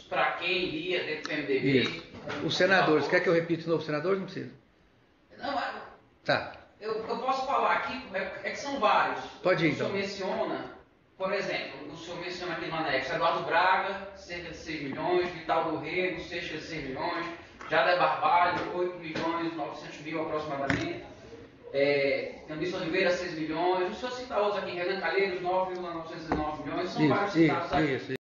para quem iria dentro do PMDB. Isso. Os senadores, quer que eu repita de novo os senadores? Não precisa. Não, Tá. eu posso falar aqui, é que são vários. Pode ir, então. O senhor menciona, por exemplo, o senhor menciona aqui no anexo, Eduardo Braga, cerca de 6 milhões, Vital do Rego, cerca de 6 milhões, Jader Barbalho, 8 milhões, 900 mil aproximadamente, Cambista Oliveira, 6 milhões, o senhor cita outros aqui, Renan Calheiros, 9,909 milhões, são vários citados aqui. Isso.